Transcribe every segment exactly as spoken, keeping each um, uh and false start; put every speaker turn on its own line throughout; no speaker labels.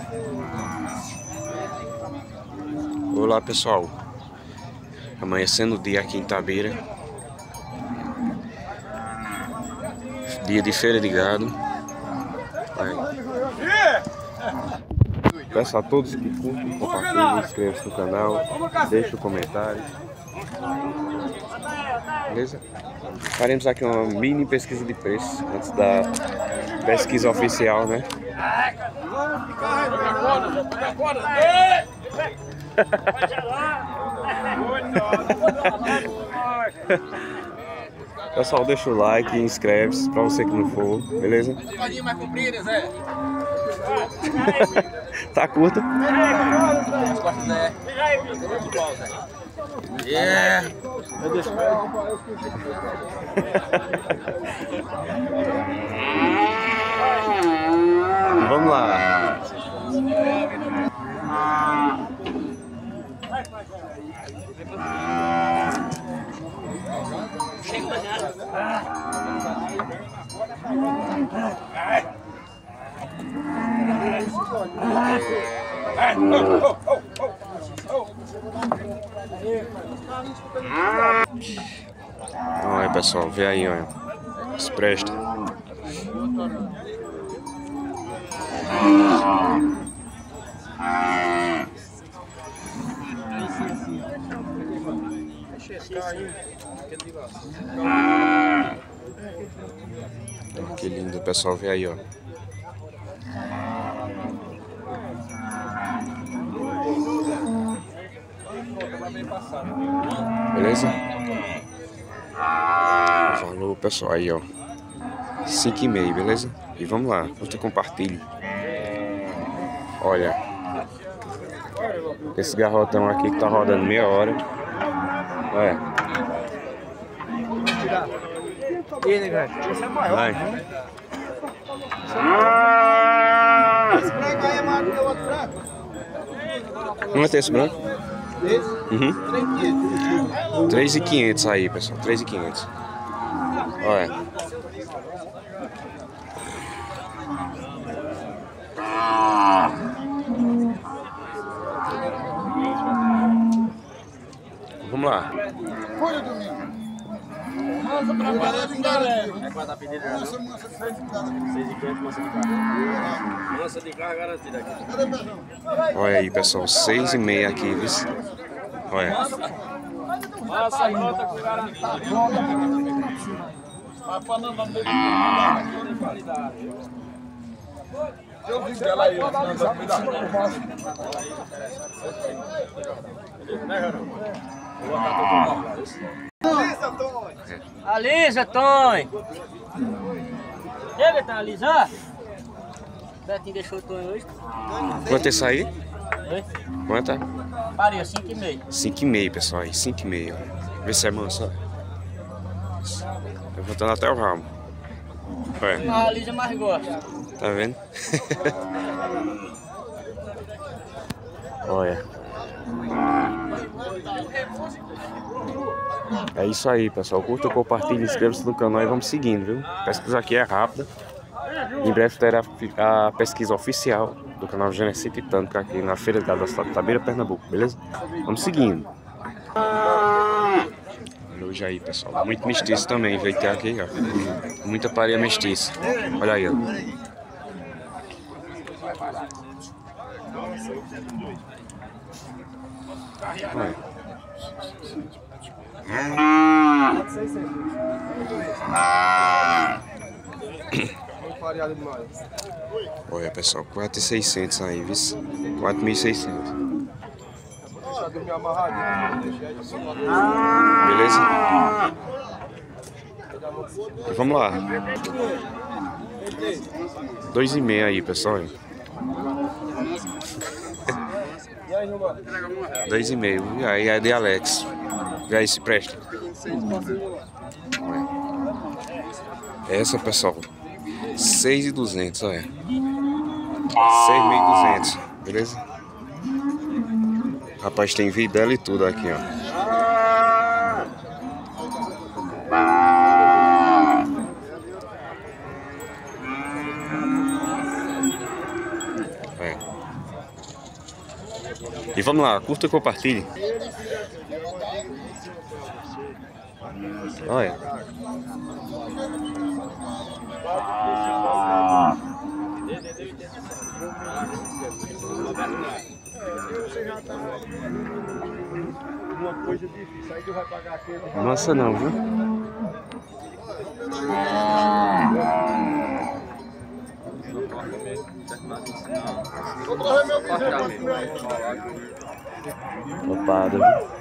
Olá pessoal, amanhecendo o dia aqui em Itabira, dia de feira de gado. Peço a todos que curtem, compartilhem, inscrevam-se no canal, deixem o comentário. Beleza? Faremos aqui uma mini pesquisa de preço antes da pesquisa oficial, né? Pessoal, deixa o like e inscreve-se pra você que não for, beleza?
Mais comprida, Zé.
Tá curta?
É.
Vamos lá. Olha pessoal, vê aí, olha. Se presta. Que lindo, pessoal, vê aí, ó. Beleza? Falou, pessoal, aí, ó. cinco e meio, beleza? E vamos lá, curta e compartilhe. Olha, esse garrotão aqui que tá rodando meia hora. Olha. Vai.
Esse branco aí é maior do que o outro branco?
Não é esse branco?
Esse?
Uhum. três mil e quinhentos aí, pessoal. três mil e quinhentos. Olha. Vamos lá.
Olha, Domingo. Nossa, pra galera, galera. É quanto a pedida? Nossa, moça, seis de cada. seis e quinhentos, moça de carro. Moça de carro garantida aqui. Cadê, Pezão?
Olha aí, pessoal. seis e meio aqui, viu? Olha.
Nossa, a nota que garantida. Mas pra não dar qualidade. Eu vi dela aí, ó. Não dá cuidado. Né, garoto? Vou botar todo mundo lá, isso. Alisa, Tony!
Alisa, Tony! Chega, tá alisar? Betinho deixou o Tony hoje.
Quanto é isso aí?
Oi?
Quanto é?
Paria, cinco e meio.
cinco e meio, pessoal. Aí, cinco e meio. Vê se é manso, ó. Levantando até o ramo. Olha.
A Alisa mais gosta.
Tá vendo? Olha. É isso aí, pessoal. Curta, compartilha, inscreva-se no canal e vamos seguindo, viu? A pesquisa aqui é rápida. Em breve terá a pesquisa oficial do canal Genesi Titânica aqui na Feira de Gado da cidade de Itabira, Pernambuco, beleza? Vamos seguindo. Hoje aí, pessoal. Muito mestiço também, veio ter aqui, ó. Muita paria mestiça. Olha aí, ó. Olha. Olha, pessoal, quatro mil e seiscentos aí, viu? quatro mil e seiscentos. Beleza? Vamos lá. Dois e meio aí, pessoal. Dois e meio. E aí é de Alex. E aí se presta. Essa, pessoal. Seis e duzentos, olha. Seis mil e duzentos, beleza? Rapaz, tem videla e tudo aqui, ó. É. E vamos lá, curta e compartilhe. Olha.
Uma coisa difícil, aí tu vai pagar aquele.
Nossa, não, viu?
Vou trazer meu bezerro.
Opada.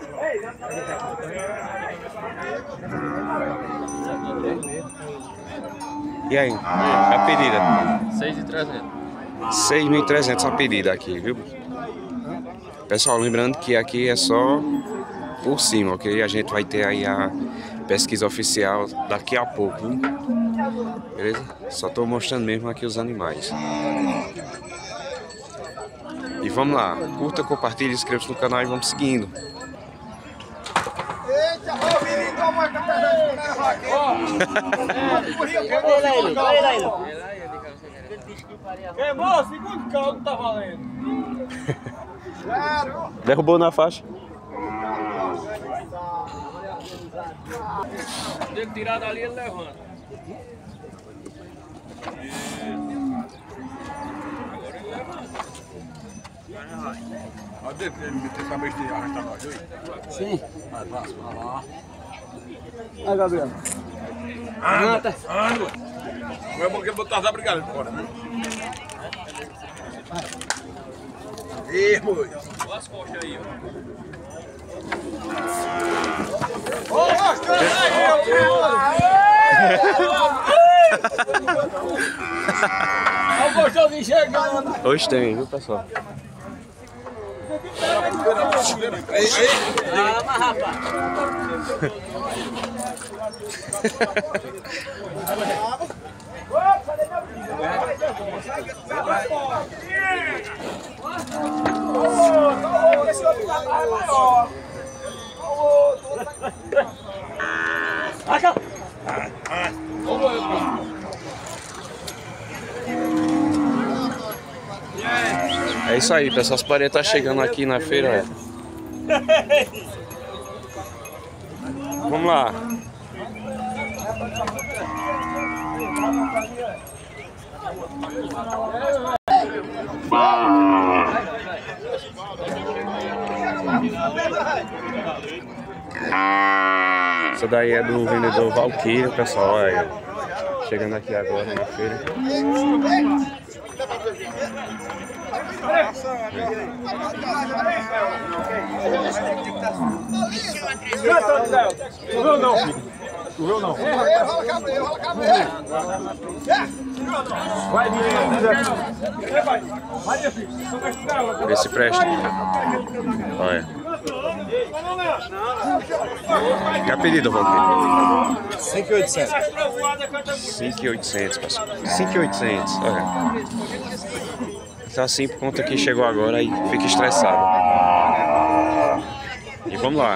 E aí? A pedida?
seis mil e trezentos.
seis mil e trezentos a pedida aqui, viu? Pessoal, lembrando que aqui é só por cima, ok? A gente vai ter aí a pesquisa oficial daqui a pouco, viu? Beleza? Só tô mostrando mesmo aqui os animais. E vamos lá, curta, compartilhe, inscreva-se no canal e vamos seguindo.
Eita, ô menino, como é que tá pegando? Queimou, segundo caldo tá valendo.
Derrubou na faixa.
Tem que tirar dali, ele levanta.
Olha ele meter essa besteira, arrastar nós, oi?
Sim.
Vai, vai, vai lá.
Aí, Gabriel.
Anda, anda. Não é bom que ele botar as brigadas fora, né? Ih, boi.
Olha as coxas aí, ó.
Ô, olha o gostosinho chegando.
Hoje tem, viu, pessoal?
Ah, mas rapaz.
É isso aí, pessoal. As paredes tá chegando aqui na feira. Vamos lá. Essa daí é do vendedor Valkyria, pessoal. Olha aí. Chegando aqui agora na feira.
Choveu não, filho. Choveu não. Vai, vai. Vai, filho.
Vê se presta. Olha. Que a pedida, Valkyria?
cinco mil e oitocentos.
cinco mil e oitocentos, pessoal. cinco mil e oitocentos, olha. Tá assim por conta que chegou agora e fica estressado. E vamos lá.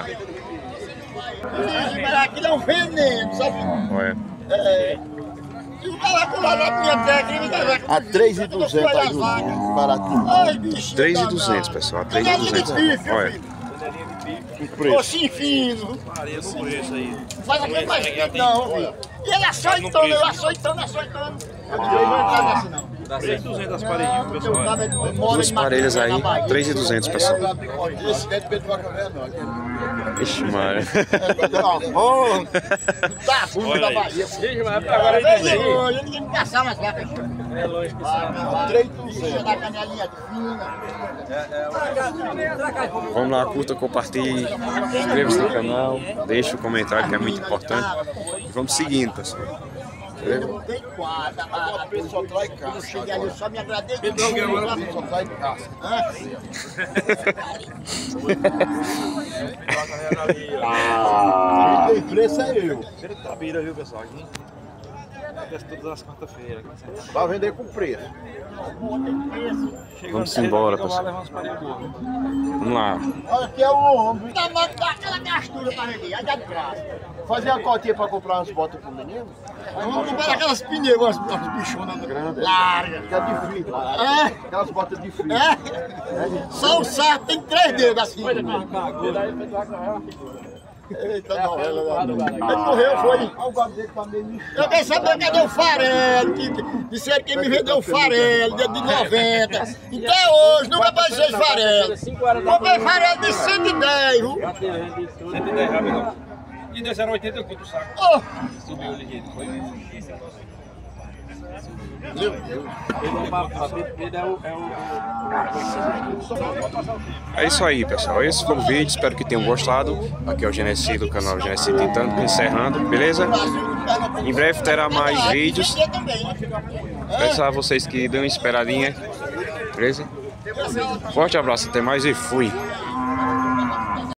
Aquilo é um veneno, sabe?
Olha.
É. E o cara com lá na minha técnica. A três mil e duzentos aí, baratinho. Ai, bicho.
três mil e duzentos, pessoal. três mil e duzentos. Olha.
Coxinho fino. Faz aquele mais fino, não, filho. E ele açoitando, ele açoitando, açoitando. Eu não vou entrar nessa, não.
três mil e duzentos as paredinhas, pessoal.
Duas parelhas aí, três mil e duzentos, pessoal.
Esse é de Pedro Vaca Velha, não.
Ixi, Mário.
Tá bom. Tá, fundo da Bahia.
Agora
É longe, ele tem que caçar mais vacas.
é longe que
três mil e duzentos da canelinha fina.
Vamos lá, curta, compartilhe, inscreva-se no canal, deixe o comentário que é muito importante. E vamos seguindo, pessoal.
Eu não tenho quadra, a pessoa traz caixa. Eu cheguei ali, eu só me agradeci.
Pedro agora a pessoa traz caixa.
Quem tem preço é eu.
Feira de Tabira, viu, pessoal? Aqui acontece todas as quarta-feiras.
Vai vender com preço.
Vamos embora, pessoal. Vamos lá.
Olha, aqui é o ombro. Dá aquela gastura pra vender, aí dá de graça. Fazer uma cotinha pra comprar umas botas pro menino? Vamos comprar aquelas pneus, umas, umas bichonas grandes. Larga. Que é de frio. É. Aquelas botas de frio. É. Só o saco tem três dedos assim. Eita, novela. Ele morreu, foi. Eu quero saber cadê o farelo. Disseram que me vendeu o farelo, dia de noventa. Até hoje, nunca passei esse farelo. Comprei farelo de cento e dez, viu?
cento e dez reais, não. E dez era oitenta quanto o saco?
Oh.
Subiu ligeiro, foi?
É isso aí, pessoal. Esse foi o vídeo. Espero que tenham gostado. Aqui é o Genesi do canal Genesi Tentando, encerrando, beleza? Em breve terá mais vídeos. Peço a vocês que dêem uma esperadinha, beleza? Forte abraço, até mais e fui!